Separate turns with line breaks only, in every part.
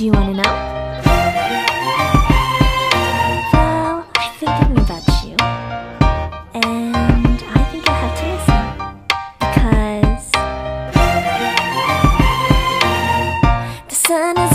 Do you want to know? Well, I think I know about you. And I think you'll have to listen. Because the sun is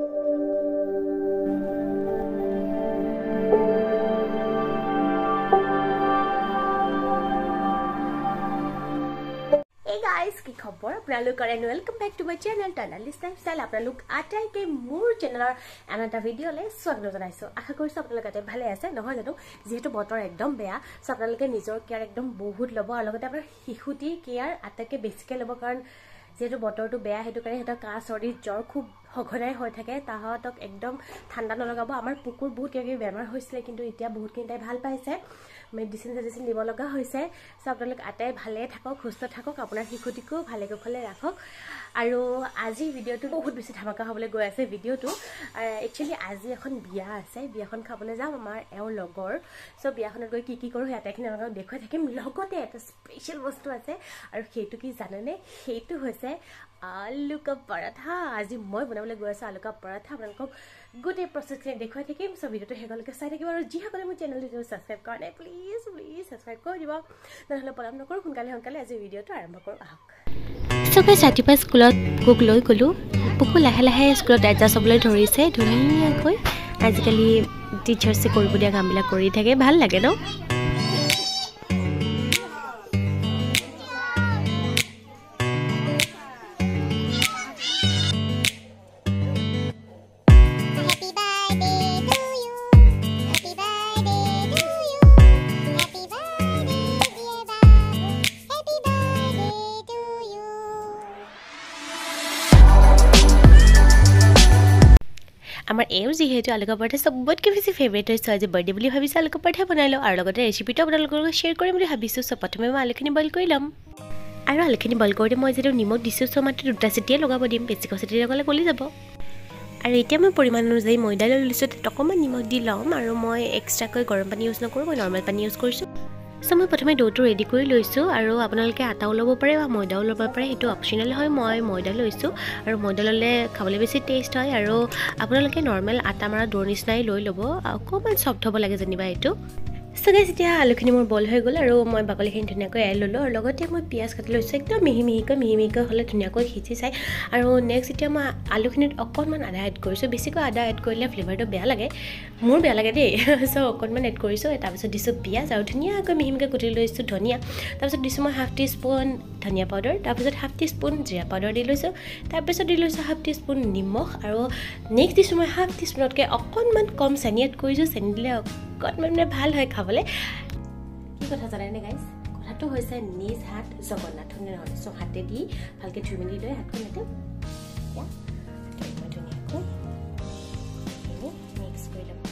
কি খবৰ আপোনালোকৰ and welcome back to my channel টানালিছ lifestyle আপোনালোক আটাইকে মোৰ চেনেলৰ আন এটা ভিডিঅ'লৈ স্বাগত জনাইছোঁ আশা কৰিছোঁ আপোনালোকে ভালে আছে নহয় জানো যেহেতু বতৰ একদম বেয়া সো আপোনালোকে নিজৰ কেয়াৰ একদম বহুত ল'ব আৰু লগতে আপোনাৰ শিশুটি কেয়াৰ আটাইকে বেছিকৈ ল'ব কাৰণ যেহেতু বতৰটো বেয়া হেতু কাৰণে হেতৰ কাহ চৰ্দি জ্বৰ খুব হঘনাই হৈ থাকে তাহাঁতক একদম ঠাণ্ডা নলগাব আমাৰ পুকুৰ বহুত কিবা বেমাৰ হৈছিল কিন্তু এতিয়া বহুতখিনি তাই ভাল পাইছে মেডিসিন দিব লগা হৈছে সো আপোনালোক আটাই ভালে থাকক সুস্থ থাকক আপোনাৰ শিশুটিকো ভালে কুশলে ৰাখক আৰু আজি ভিডিঅ'টো বহুত বেছি ধামাকা হ'বলৈ গৈ আছে ভিডিঅ'টো একচুয়ালি আজি এখন বিয়া আছে বিয়াখন খাবলৈ যাম আমাৰ এওঁৰ লগৰ সো বিয়াখনত গৈ কি কৰোঁ আটাইখিনি আপোনালোকক দেখুৱাই থাকিম লগতে এটা স্পেশাল বস্তু আছে আৰু সেইটো কি জানেনে সেইটো হৈছে आलू का पराठा आज मैं बनाबले गई आलू का पराठा आपलोक गोटे प्रोसेसखिनि देखुवाई থাকিম सो भिडिओটো हेगलके चाइ থাকিব আৰু যিসকলে মোৰ চেনেলটো সাবস্ক্ৰাইব কৰা নাই প্লিজ সাবস্ক্ৰাইব কৰি দিব নহলে পলম নকৰো সোনকালে আজি ভিডিওটো আৰম্ভ কৰো আহক
সো গাইস ৰাতিপুৱা স্কুলত কুক লৈ গলো পুকু লাহে লাহে স্কুলত এডজাষ্ট হ'বলৈ ধৰিছে ধুনীয়াকৈ আজিকালি টিচাৰ্ছে কৰিব দিয়া কামবিলাক কৰি থাকে ভাল লাগে ন আমাৰ এও যিহেতু আলু পৰঠা সবতকৈ বেছি ফেভাৰিট হৈছে আজি বাৰ্থডে বুলি ভাবিছোঁ আলু পৰঠা বনাইলো আৰু লগতে ৰেচিপিটো আপোনালোকৰ লগত শ্বেয়াৰ কৰিম বুলি ভাবিছোঁ সো প্ৰথমে মই আলুখিনি বইল কৰি ল'ম আৰু আলুখিনি বইল কৰোঁতে মই যেটো নিমখ দিছোঁ সো মাত্ৰ দুটা চিটিয়ে লগাব দিম বেছিকৈ চিটি লগালে গলি যাব আৰু এতিয়া মই পৰিমাণ অনুযায়ী ময়দা লৈ লৈছোঁ অকণমান নিমখ দি ল'ম আৰু মই এক্সট্ৰাকৈ গৰম পানী ইউজ নকৰোঁ মই নৰ্মেল পানী ইউজ কৰিছোঁ সো মই প্ৰথমে ডোটো ৰেডি কৰি লৈছোঁ আৰু আপোনালোকে আটাও ল'ব পাৰে বা ময়দাও ল'ব পাৰে এইটো অপচনেল হয় মই ময়দা লৈছোঁ আৰু ময়দা ল'লে খাবলৈ বেছি টেষ্ট হয় আৰু আপোনালোকে নৰ্মেল আটা মাৰা ডোৰ নিচিনাই লৈ ল'ব অকণমান সফ্ট হ'ব লাগে যেনিবা এইটো সো গাইস এতিয়া আলুখিনি মোৰ বইল হৈ গ'ল আৰু মই বাকলিখিনি ধুনীয়াকৈ এৰাই ল'লোঁ আৰু লগতে মই পিঁয়াজ কাটি লৈছোঁ একদম মিহি মিহিকৈ হ'লে ধুনীয়াকৈ সিজি যায় আৰু নেক্সট এতিয়া মই আলুখিনিত অকণমান আদা এড কৰিছোঁ বেছিকৈ আদা এড কৰিলে ফ্লেভাৰটো বেয়া লাগে মোৰ বেয়া লাগে দেই সো অকণমান এড কৰিছোঁ তাৰপিছত দিছোঁ পিঁয়াজ আৰু ধুনীয়াকৈ মিহিকৈ কুটি লৈছোঁ ধনিয়া তাৰপিছত দিছোঁ মই হাফ টিস্পুন ধনিয়া পাউডাৰ তাৰপিছত হাফ টিস্পুন জিৰা পাউডাৰ দি লৈছোঁ তাৰপিছত দি লৈছোঁ হাফ টিস্পুন নিমখ আৰু নেক্সট দিছোঁ মই হাফ টিস্পুনতকৈ অকণমান কম চেনি এড কৰিছোঁ চেনি দিলে অকণমান ভাল হয় খাবলৈ কি কথা জানেনে গাইছ কথাটো হৈছে নিজ হাত জগন্নাথৰ নহয় সো হাতে দি ভালকৈ ধুই মেলি লৈ হাতখন এতে ধুনীয়াকৈ মিক্স কৰি ল'ম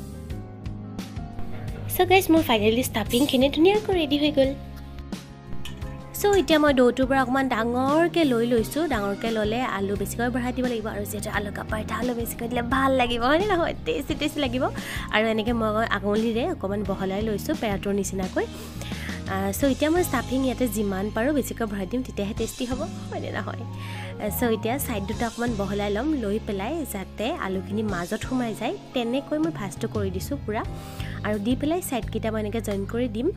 সো গাইছ মোৰ ফাইনেলি ষ্টাফিংখিনি ধুনীয়াকৈ ৰেডি হৈ গ'ল সো এতিয়া মই ডোটোৰ পৰা অকণমান ডাঙৰকৈ লৈ লৈছোঁ ডাঙৰকৈ ল'লে আলু বেছিকৈ বঢ়াই দিব লাগিব আৰু যিহেতু আলু কা পৰঠা আলু বেছিকৈ দিলে ভাল লাগিব হয়নে নহয় টেষ্টি লাগিব আৰু এনেকৈ মই আঙুলিৰে অকণমান বহলাই লৈছোঁ পেৰাটোৰ নিচিনাকৈ সো এতিয়া মই ষ্টাফিং ইয়াতে যিমান পাৰোঁ বেছিকৈ বঢ়াই দিম তেতিয়াহে টেষ্টি হ'ব হয়নে নহয় সো এতিয়া ছাইড দুটা অকণমান বহলাই ল'ম লৈ পেলাই যাতে আলুখিনি মাজত সোমাই যায় তেনেকৈ মই ভাজটো কৰি দিছোঁ পূৰা আৰু দি পেলাই ছাইডকেইটা মই এনেকৈ জইন কৰি দিম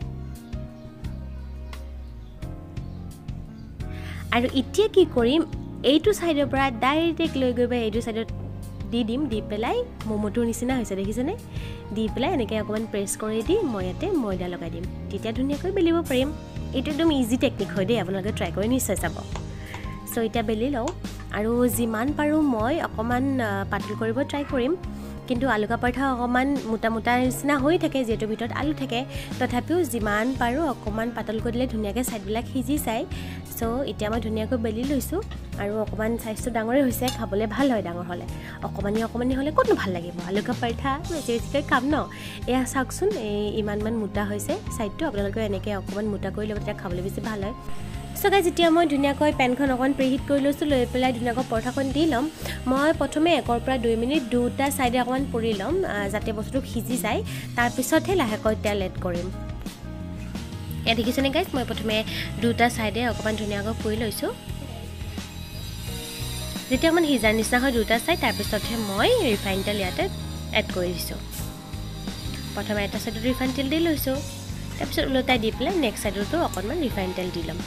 আৰু এতিয়া কি কৰিম এইটো সাইডৰ পৰা ডাইৰেক্ট লৈ গৈ এইটো সাইডত দি দিম দি পেলাই মোমোটোৰ নিচিনা হৈছে দেখিছেনে দি পেলাই এনেকৈ অকমান প্ৰেছ কৰি দি মই ইয়াতে ময়দা লগাই দিম তেতিয়া ধুনীয়াকৈ বেলিব পাৰিম এইটো একদম ইজি টেকনিক হয় দেই আপোনালোকে ট্ৰাই কৰি নিশ্চয় চাব সো এতিয়া বেলি লওঁ আৰু যিমান পাৰোঁ মই অকমান পাতল কৰিব ট্ৰাই কৰিম কিন্তু আলু কা পৰঠা অকমান মোটা নিচিনা হৈ থাকে যেটো ভিতৰত আলু থাকে তথাপিও যিমান পাৰোঁ অকমান পাতল কৰি দিলে ধুনীয়াকৈ সাইডবিলাক সিজি যায় সো এতিয়া মই ধুনীয়াকৈ বেলি লৈছোঁ আৰু অকমান সাইজটো ডাঙৰে হৈছে খাবলৈ ভাল হয় ডাঙৰ হ'লে অকমানি হ'লে ক'তনো ভাল লাগিব আলু কা পৰঠা বেছিকৈ কাম ন এয়া চাওকচোন ইমান মোটা হৈছে সাইডটো আপোনালোকে এনেকৈ অকমান মোটা কৰি ল'ব তেতিয়া খাবলৈ বেছি ভাল হয় সো গাইজ এতিয়া মই ধুনীয়াকৈ পেনখন অকণমান প্ৰিহিট কৰি লৈছোঁ লৈ পেলাই ধুনীয়াকৈ পৰঠাখন দি ল'ম মই প্ৰথমে 1 পৰা 2 মিনিট দুটা সাইডে অকণমান পুৰি ল'ম যাতে বস্তুটো সিজি যায় তাৰপিছতহে লাহেকৈ তেল এড কৰিম এয়া দেখিছেনে গাইজ মই প্ৰথমে দুটা সাইডে অকণমান ধুনীয়াকৈ পুৰি লৈছোঁ যেতিয়া অকণমান সিজাৰ নিচিনা হয় দুটা চাইড তাৰপিছতহে মই ৰিফাইন তেল ইয়াতে এড কৰি দিছোঁ প্ৰথমে এটা চাইডত ৰিফাইন তেল দি লৈছোঁ তাৰপিছত ওলটাই দি পেলাই নেক্সট চাইডতো অকণমান ৰিফাইন তেল দি ল'ম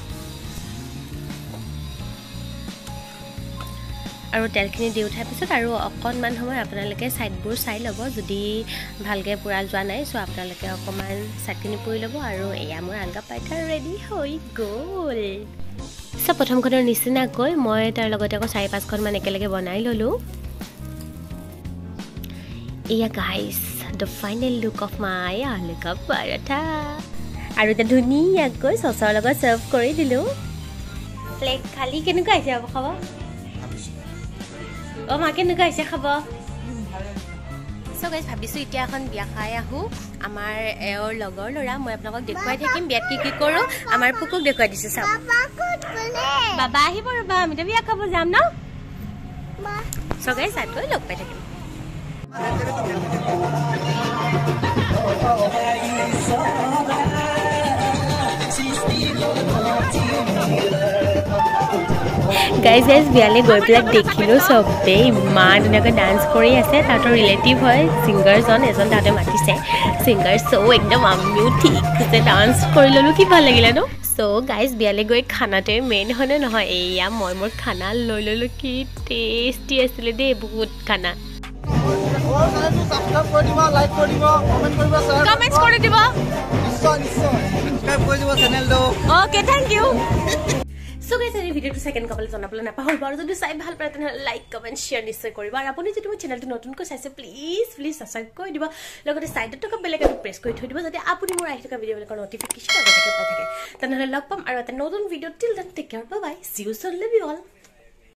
আৰু তেলখিনি দি উঠাৰ পিছত আৰু অকণমান সময় আপোনালোকে ছাইডবোৰ চাই ল'ব যদি ভালকৈ পুৰা যোৱা নাই চ' আপোনালোকে অকণমান ছাইডখিনি পুৰি ল'ব আৰু এয়া মোৰ আলগা পাৰাঠা ৰেডি হৈ গ'ল চ' প্ৰথমখনৰ নিচিনাকৈ মই তাৰ লগতে আকৌ 4-5খনমান একেলগে বনাই ল'লোঁ এয়া guys the final look of my aloo কা পাৰাঠা আৰু এতিয়া ধুনীয়াকৈ চচৰ লগত চাৰ্ভ কৰি দিলোঁ প্লেট খালি কেনেকুৱা আহিছে আকৌ খাব অ' মা কেনেকুৱা আহিছে খাব চ' গাইজ ভাবিছোঁ এতিয়া এখন বিয়া খাই আহোঁ আমাৰ এওঁৰ লগৰ ল'ৰা মই আপোনালোকক দেখুৱাই থাকিম বিয়াত কি কি কৰোঁ আমাৰ পুকুক দেখুৱাই দিছোঁ চাওক বাবা আহিব ৰ'বা আমি বিয়া খাব যাম ন চ' গাইজ তাত গৈ লগ পাই থাকিম গাইজ বিয়ালৈ গৈ পেলাই দেখিলোঁ চবেই ইমান ধুনীয়াকৈ ডান্স কৰি আছে তাহাঁতৰ ৰিলেটিভ হয় ছিংগাৰজন এজন তাহাঁতে মাতিছে ছিংগাৰ চ' একদম আমিও ঠিক আছে ডান্স কৰি ল'লোঁ কি ভাল লাগিলে ন চ' গাইজ বিয়ালৈ গৈ খানাটোৱে মেইন হয়নে নহয় এয়া মই মোৰ খানা লৈ ল'লোঁ কি টেষ্টি আছিলে দেই বহুত খানা Okay, thank you. So guys, এই ভিডিওটো সেকেন্ড কপলে জনাবলৈ নাপাহৰিব আৰু যদি চাই ভাল পায় তেনে লাইক কমেন্ট শেয়াৰ নিশ্চয় কৰিবা আৰু আপুনি যদি মোৰ চেনেলটো নতুনকৈ চাইছে প্লিজ সাবস্ক্ৰাইব কৰি দিব লগতে সাইডত থকা বেল আইকনটো প্ৰেছ কৰি থৈ দিব যাতে আপুনি মোৰ আহি থকা ভিডিওবিলাকৰ নটিফিকেশ্যন আগতে পাই থাকে তেনেহ'লে লগ পাম আৰু এটা নতুন video till then take care bye bye see you soon love you all